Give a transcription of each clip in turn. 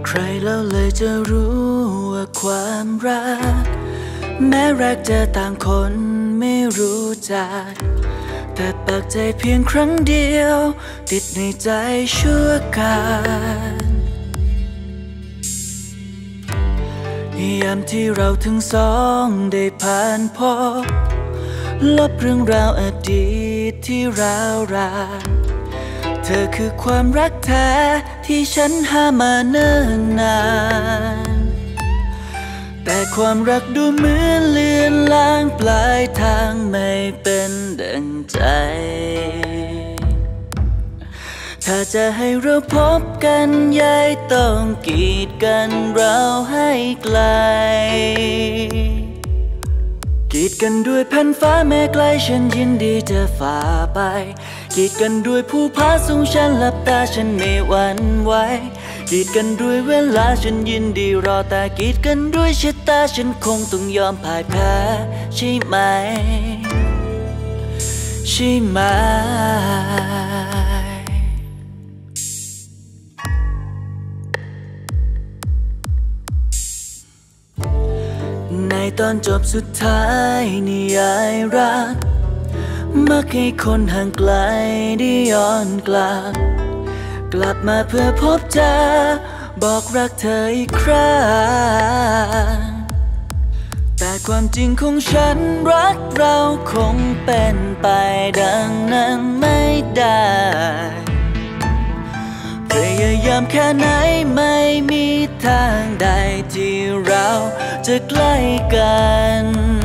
ใครแล้วเลยจะรู้ว่าความรักแม้รักจะต่างคนไม่รู้จักแต่ปักใจเพียงครั้งเดียวติดในใจชั่วการยามที่เราทั้งสองได้ผ่านพบลบเรื่องราวอดีตที่ร้าวรานเธอคือความรักแท้ที่ฉันหามาเนิ่นนานแต่ความรักดูเหมือนเลือนลางปลายทางไม่เป็นดังใจถ้าจะให้เราพบกันย้ายต้องกีดกันเราให้ไกลกีดกันด้วยแผ่นฟ้าแม้ไกลฉันยินดีจะฝ่าไปกีดกันด้วยภูผาสูงฉันหลับตาฉันไม่หวั่นไหวกีดกันด้วยเวลาฉันยินดีรอแต่กีดกันด้วยชะตาฉันคงต้องยอมพ่ายแพ้ใช่ไหมใช่ไหมในตอนจบสุดท้ายนิยายรักมักให้คนห่างไกลได้ย้อนกลับมาเพื่อพบเจอบอกรักเธออีกครั้งแต่ความจริงของฉันรักเราคงเป็นไปดังนั้นไม่ได้พยายามแค่ไหนไม่มีทางใดที่เราจะใกล้กัน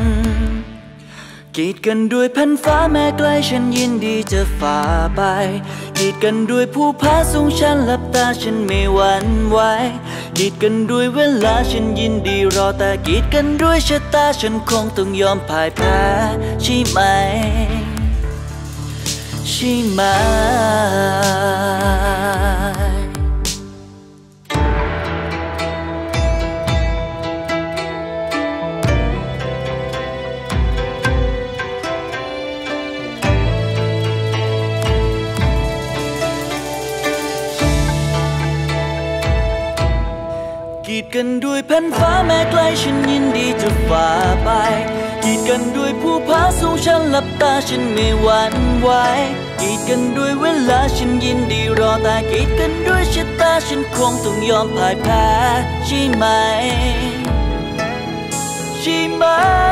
กีดกันด้วยแผ่นฟ้าแม้ไกลฉันยินดีจะฝ่าไปกีดกันด้วยภูผาสูงฉันหลับตาฉันไม่หวั่นไหวกีดกันด้วยเวลาฉันยินดีรอแต่กีดกันด้วยชะตาฉันคงต้องยอมพ่ายแพ้ใช่ไหมใช่ไหมกีดกันด้วยแผ่นฟ้าแม้ไกลฉันยินดีจะฝ่าไปกีดกันด้วยภูผาสูงฉันหลับตาฉันไม่หวั่นไหวกีดกันด้วยเวลาฉันยินดีรอแต่กีดกันด้วยชะตาฉันคงต้องยอมพ่ายแพ้ใช่ไหมใช่ไหม